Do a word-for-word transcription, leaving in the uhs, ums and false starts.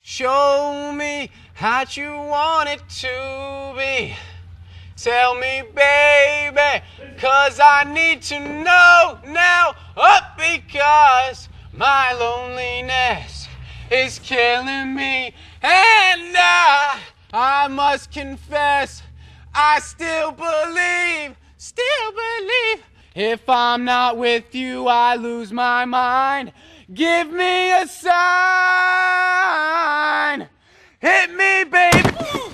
Show me how you want it to be. Tell me, baby, cause I need to know now. Up because my loneliness is killing me. And I, I must confess, I still believe, still believe. If I'm not with you, I lose my mind. Give me a sign. Hit me, baby.